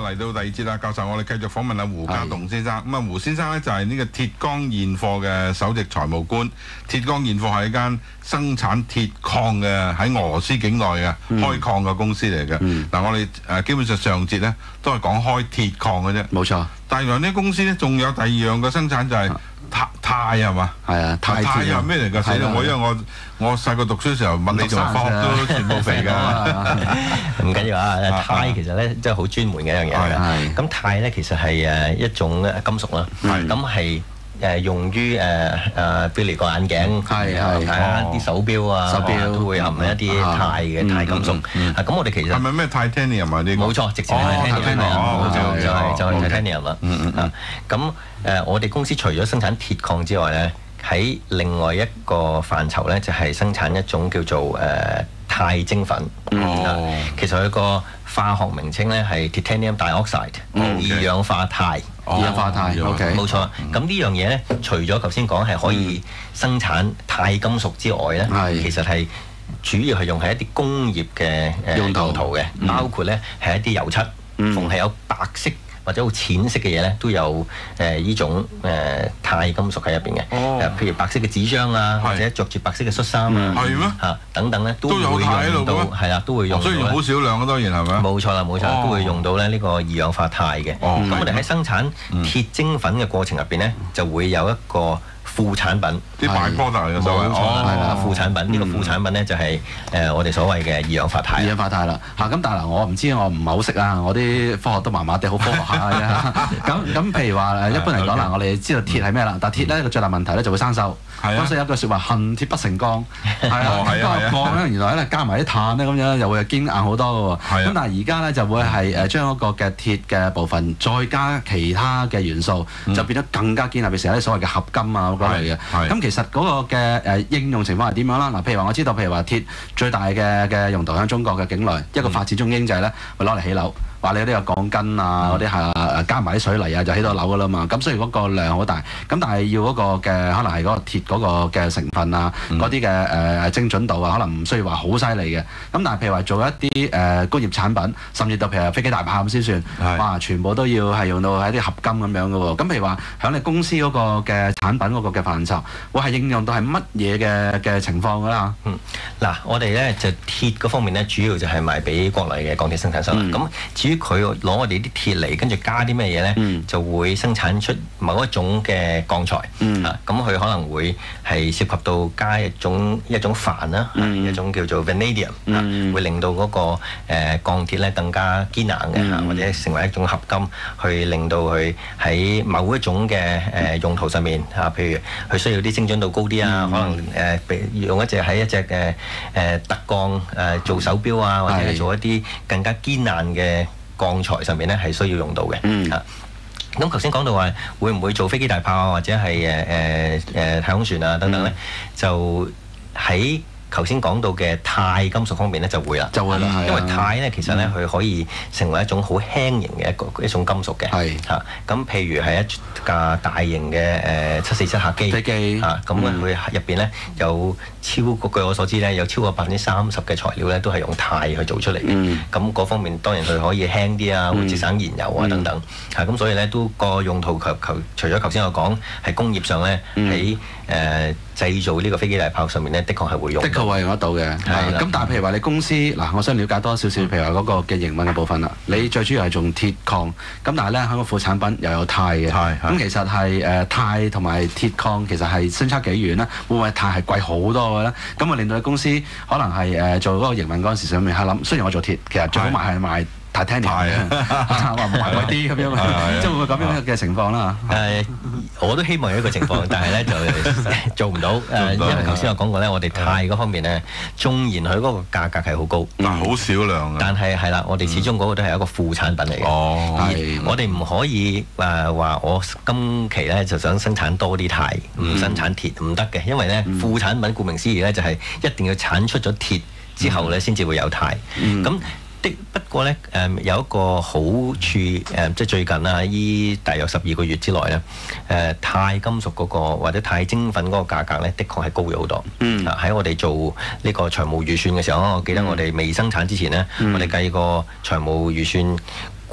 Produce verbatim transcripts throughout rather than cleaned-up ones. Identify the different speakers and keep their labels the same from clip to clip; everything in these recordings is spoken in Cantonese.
Speaker 1: 嚟到第二節啦，教授，我哋繼續訪問阿胡家棟先生。咁啊，胡先生咧就係呢個鐵鋼現貨嘅首席財務官。鐵鋼現貨係一間生產鐵礦嘅喺俄羅斯境內嘅開礦嘅公司嚟嘅。嗱、嗯，我哋誒基本上上節咧都係講開鐵礦嘅啫。
Speaker 2: 冇錯。
Speaker 1: 但係原來呢公司咧仲有第二樣嘅生產就係鈦鈦係嘛？
Speaker 2: 係啊，鈦
Speaker 1: 係咩嚟㗎？死啦！我因為我我細個讀書時候物理同化學都全部肥㗎。
Speaker 3: 唔緊要啊，鈦其實咧真係好專門嘅一樣嘢㗎。咁鈦咧其實係誒一種金屬啦。咁係誒用於誒誒，譬如個眼鏡，係係啊啲手錶啊，手錶都會含一啲鈦嘅鈦金屬。咁我哋其實係
Speaker 1: 咪咩 titanium 啊？呢個
Speaker 3: 冇錯，直接係 titanium，就就係就係 titanium 啦。啊咁誒，我哋公司除咗生產鐵礦之外咧，喺另外一個範疇咧，就係生產一種叫做誒鈦晶粉。哦，其實佢個化學名稱咧係 titanium dioxide， 二氧化鈦。
Speaker 2: 二氧化鈦 ，OK，
Speaker 3: 冇錯。咁呢樣嘢咧，除咗頭先講係可以生產鈦金屬之外咧，其實係主要係用喺一啲工業嘅誒用途嘅，包括咧係一啲油漆，逢係有白色或者好淺色嘅嘢咧，都有誒呢種誒鈦金屬喺入邊嘅。誒，譬如白色嘅紙張啊，或者着住白色嘅恤衫啊，
Speaker 1: 係咩？
Speaker 3: 嚇等等咧，都會用到，係啦，都會用到。
Speaker 1: 雖然好少量啊，當然係咪？
Speaker 3: 冇錯啦，冇錯，都會用到咧呢個二氧化鈦嘅。咁我哋喺生產鐵晶粉嘅過程入邊咧，就會有一個副產品，
Speaker 1: 啲擺波特嚟嘅所謂，
Speaker 3: 冇錯啦，副產品呢個副產品咧就係誒我哋所謂嘅二氧化鈦。
Speaker 2: 二氧化鈦啦，嚇咁但係嗱，我唔知我唔係好識啊，我啲科學都麻麻地，好科學下嘅啫。咁咁譬如話誒，一般嚟講嗱，我哋知道鐵係咩啦，但係鐵咧個最大問題咧就會生鏽。咁所以有句説話，恨鐵不成鋼。係啊，咁個鋼咧原來咧加埋啲碳咧咁樣又會堅硬好多嘅喎。咁但係而家咧就會係誒將嗰個嘅鐵嘅部分再加其他嘅元素，就變得更加堅硬，變成一啲所謂嘅合金啊。嚟嘅，咁其實嗰個嘅誒應用情況係點樣啦？嗱，譬如話我知道，譬如話鐵最大嘅嘅用途喺中國嘅境內，一個發展中經濟咧，會攞嚟起樓。話你嗰啲有鋼筋啊，嗰啲係加埋啲水泥啊，就起到樓噶啦嘛。咁所以嗰個量好大。咁但係要嗰個嘅可能係嗰個鐵嗰個嘅成分啊，嗰啲嘅誒精準度啊，可能唔需要話好犀利嘅。咁但係譬如話做一啲誒工業產品，甚至到譬如飛機大炮咁先算，哇！全部都要係用到係一啲合金咁樣嘅喎。咁譬如話喺你公司嗰個嘅產品嗰個嘅範疇，會係應用到係乜嘢嘅嘅情況㗎啦？
Speaker 3: 嗯，嗱，我哋咧就鐵嗰方面咧，主要就係賣俾國內嘅鋼鐵生產商啦。咁至於佢攞我哋啲鐵嚟，跟住加啲咩嘢咧，嗯、就會生產出某一種嘅鋼材。嗯、啊，咁佢可能會係涉及到加一種一種鈿啦，嗯、一種叫做 vanadium，嗯、啊，會令到嗰、那個誒、呃、鋼鐵咧更加堅硬嘅，嗯啊，或者成為一種合金，去令到佢喺某一種嘅誒、呃、用途上面啊，譬如佢需要啲精準度高啲啊，嗯、可能誒、呃、用一隻喺一隻嘅誒特鋼誒做手錶啊，或者係做一啲更加堅硬嘅鋼材上面咧係需要用到嘅。嗯、啊，咁頭先講到話會唔會做飛機大炮啊，或者係誒誒誒太空船啊等等咧，嗯、就喺頭先講到嘅鈦金屬方面咧就會啦，
Speaker 2: 就會啦，
Speaker 3: 因為鈦咧其實咧佢可以成為一種好輕型嘅一個一種金屬嘅，係嚇。咁譬如係一架大型嘅誒七四七客機，飛機嚇，咁佢入邊咧有超過據我所知咧有超過百分之三十嘅材料咧都係用鈦去做出嚟嘅。咁嗰方面當然佢可以輕啲啊，會節省燃油啊等等嚇。咁所以咧都個用途求求除咗頭先我講係工業上咧喺誒製造呢個飛機大炮上面咧，的確係會用。
Speaker 2: 會用得到嘅，咁但係譬如話你公司嗱，我想了解多少少，譬如話嗰個嘅營運嘅部分啦。你最主要係做鐵礦，咁但係咧喺個副產品又有鈦嘅，咁其實係誒鈦同埋鐵礦其實係相差幾遠咧？會唔會鈦係貴好多嘅咧？咁啊令到你公司可能係誒做嗰個營運嗰陣時上面係諗，雖然我做鐵，其實最好賣係賣Titanium 話唔賣貴啲咁樣，即係會唔會咁樣嘅情況啦？
Speaker 3: 誒，我都希望有一個情況，但係咧就做唔到。誒，因為頭先我講過咧，我哋鈦嗰方面咧，縱然佢嗰個價格係好高，
Speaker 1: 但係好少量。
Speaker 3: 但係係啦，我哋始終嗰個都係一個副產品嚟嘅。哦，係。我哋唔可以誒話我今期咧就想生產多啲鈦，唔生產鐵唔得嘅，因為咧副產品顧名思義咧就係一定要產出咗鐵之後咧先至會有鈦。咁不過咧，誒、呃、有一個好處，誒、呃、即係最近啦，依大約十二個月之內咧，誒、呃、鈦金屬嗰、那個或者鈦晶粉嗰個價格咧，的確係高咗好多。嗯，喺、啊、我哋做呢個財務預算嘅時候，我記得我哋未生產之前咧，嗯、我哋計過財務預算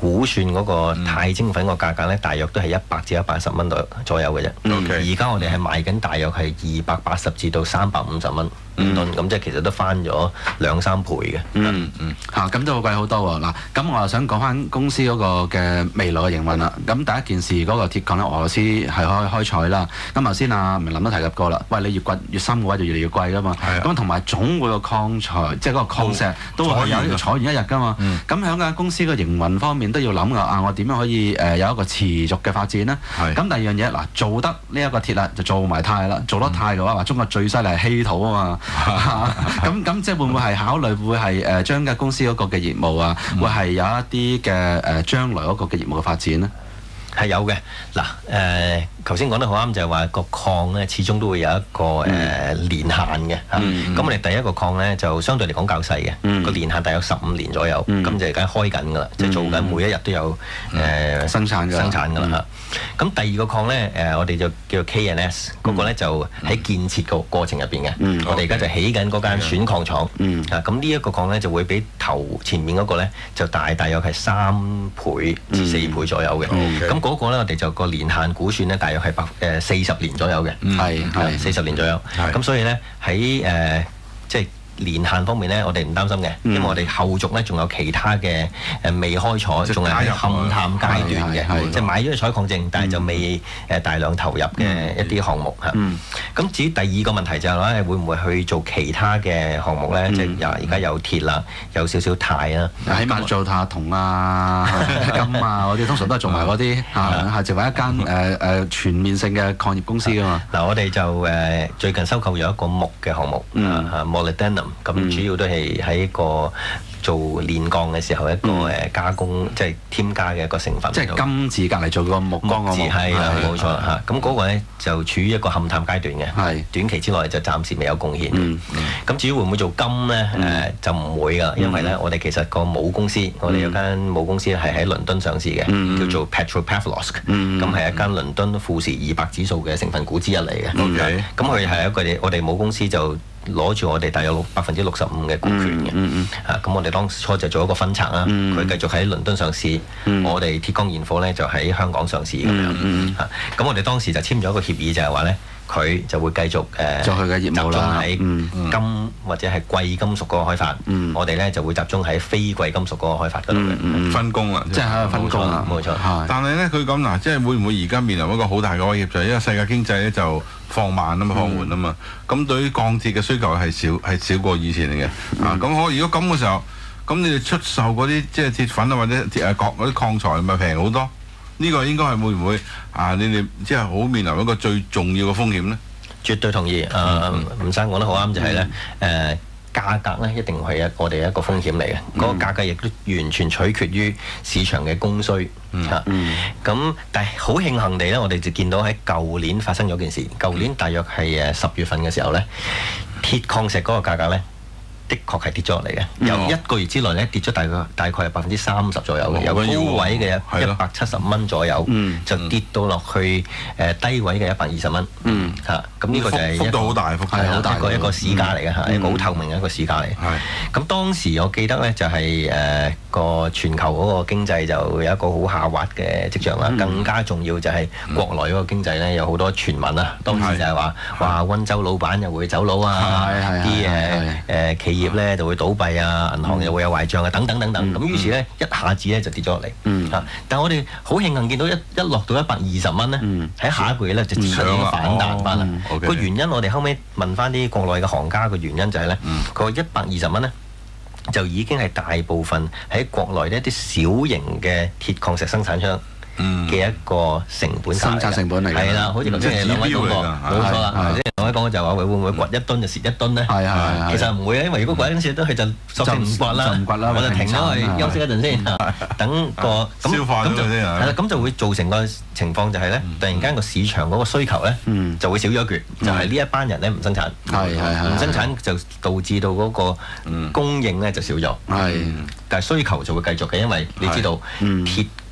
Speaker 3: 估算嗰個鈦精粉個價格咧，大約都係一百至一百十蚊左左右嘅啫。而家我哋係賣緊大約係二百八十至到三百五十蚊五噸，咁即係其實都翻咗兩三倍嘅。
Speaker 2: 嗯嗯，嚇咁都會貴好多喎。嗱，咁我又想講翻公司嗰個嘅未來嘅營運啦。咁第一件事嗰個鐵礦咧，俄羅斯係開開採啦。咁頭先阿明林都提及過啦。喂，你越掘越深嘅話，就越嚟越貴噶嘛。咁同埋總會個礦材，即係嗰個礦石都係有採完一日噶嘛。咁喺間公司嘅營運方面都要諗噶。啊，我點樣可以誒有一個持續嘅發展呢？咁第二樣嘢嗱，做得呢一個鐵啦，就做埋鈦啦。做得鈦嘅話，話中國最犀利係稀土啊嘛。咁咁即係會唔會係考慮會係誒將間公司嗰個嘅業務啊，會係有一啲嘅誒將來嗰個嘅業務嘅發展呢？
Speaker 3: 係有嘅。嗱，誒頭先講得好啱，就係話個礦咧，始終都會有一個誒年限嘅嚇。咁我哋第一個礦咧就相對嚟講較細嘅，個年限大約十五年左右，咁就而家開緊㗎啦，即係做緊每一日都有誒
Speaker 2: 生產㗎
Speaker 3: 生產㗎啦嚇。咁第二個礦咧誒，我哋就叫做 K and S， 嗰個咧就喺建設個過程入邊嘅。我哋而家就起緊嗰間選礦廠啊。咁呢一個礦咧就會比頭前面嗰個咧就大大約係三倍至四倍左右嘅。咁嗰個咧我哋就個年限估算咧大約係百誒四十年左右嘅，係係四十年左右。咁所以咧喺誒即係年限方面咧，我哋唔擔心嘅，因為我哋後續咧仲有其他嘅誒未開採，仲係喺勘探階段嘅，即係買咗個採礦證，但係就未誒大量投入嘅一啲項目嚇。咁至於第二個問題就係咧，會唔會去做其他嘅項目咧？即係而家有鐵啦，有少少鈦啦，
Speaker 2: 起碼做下銅啊、金啊嗰啲，通常都係做埋嗰啲嚇，係成為一間誒誒全面性嘅礦業公司㗎嘛。
Speaker 3: 嗱，我哋就誒最近收購咗一個木嘅項目，啊 molybdenum。咁主要都係喺一個做煉鋼嘅時候一個誒加工，即係添加嘅一個成分。
Speaker 2: 即係金字隔離做個木鋼個木，
Speaker 3: 係啦，冇錯嚇。咁嗰個咧就處於一個勘探階段嘅，短期之內就暫時未有貢獻。咁至於會唔會做金咧？誒就唔會㗎，因為咧我哋其實個母公司，我哋有間母公司係喺倫敦上市嘅，叫做 Petropavlovsk。咁係一間倫敦富時二百指數嘅成分股之一嚟嘅。咁佢係一個我哋母公司就攞住我哋大約百分之六十五嘅股權嘅，嚇咁我哋當初就做一個分拆啦，佢繼續喺倫敦上市，我哋鐵鋼現貨咧就喺香港上市咁樣，嚇咁我哋當時就簽咗一個協議，就係話咧佢就會繼續誒
Speaker 2: 做佢嘅業務啦，
Speaker 3: 喺金或者係貴金屬嗰個開發，我哋咧就會集中喺非貴金屬嗰個開發嗰度嘅
Speaker 1: 分工啦，
Speaker 2: 即係喺度分工啦，
Speaker 3: 冇錯。
Speaker 1: 但係咧佢咁嗱，即係會唔會而家面臨一個好大嘅威脅，就係因為世界經濟咧就放慢啊嘛，放緩啊嘛，咁對於鋼鐵嘅需求係少係少過以前嚟嘅。啊，咁我如果咁嘅時候，咁你哋出售嗰啲即係鐵粉啊或者鐵誒鋼嗰啲礦材咪平好多？呢個應該係會唔會啊？你哋即係好面臨一個最重要嘅風險咧？
Speaker 3: 絕對同意。誒，吳生講得好啱，就係咧誒。價格咧一定係一我哋一個風險嚟嘅，嗰、嗯、個價格亦都完全取決於市場嘅供需嚇。咁但係好慶幸地咧，我哋就見到喺舊年發生咗件事。舊年大約係誒十月份嘅時候咧，鐵礦石嗰個價格咧，的確係跌咗落嚟嘅，由一個月之內咧跌咗大概大概係百分之三十左右嘅，由高位嘅一百七十蚊左右，就跌到落去誒低位嘅一百二十蚊。嚇，咁呢個就係
Speaker 1: 幅度好大，幅度好大
Speaker 3: 一個一個市價嚟嘅嚇，一個好透明嘅一個市價嚟。咁當時我記得咧就係誒個全球嗰個經濟就有一個好下滑嘅跡象啦。更加重要就係國內嗰個經濟咧有好多傳聞啊，當時就係話話溫州老闆又會走佬啊，啲誒誒企業咧就會倒閉啊，銀行又會有壞帳啊，等等等等。咁於是咧一下子咧就跌咗落嚟。嚇！但係我哋好慶幸見到一一落到一百二十蚊咧，喺下一個月咧就出現反彈翻啦。個原因我哋後尾問翻啲國內嘅行家，個原因就係咧，佢話一百二十蚊咧就已經係大部分喺國內一啲小型嘅鐵礦石生產商嘅一個成本
Speaker 2: 生產成本嚟嘅。
Speaker 3: 係啦，好似頭先兩位講過，冇錯啦。頭先兩位講就話會唔會掘一噸就蝕一噸咧？係係其實唔會啊，因為如果掘一噸蝕一噸，佢就索性唔掘啦，我就停咗去休息一陣先，等個
Speaker 1: 消化咗先啊。
Speaker 3: 係啦，咁就會造成個情況就係咧，突然間個市場嗰個需求咧就會少咗一橛，就係呢一班人咧唔生產，
Speaker 2: 係係係
Speaker 3: 唔生產就導致到嗰個供應咧就少咗。係，但係需求就會繼續嘅，因為你知道鐵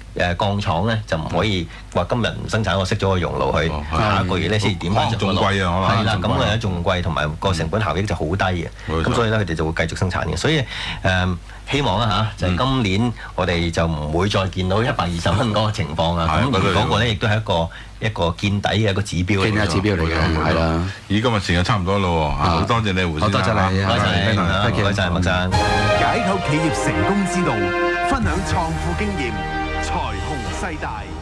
Speaker 3: 誒鋼廠咧就唔可以話今日唔生產，我熄咗個熔爐去，下個月咧先點翻着個爐。
Speaker 1: 仲貴啊，可能
Speaker 3: 係啦，咁啊仲貴，同埋個成本效益就好低嘅。咁所以咧佢哋就會繼續生產嘅。所以誒希望啦嚇，就係今年我哋就唔會再見到一百二十蚊嗰個情況啊。咁而嗰個咧亦都係一個一個見底嘅一個指標嚟嘅。
Speaker 2: 見底指標嚟嘅，係啦。
Speaker 1: 咦，今日時間差唔多咯喎，好多謝你胡先生。
Speaker 2: 好多謝你，
Speaker 3: 多謝你，唔該曬麥生。
Speaker 4: 解構企業成功之道，分享創富經驗，財雄勢大。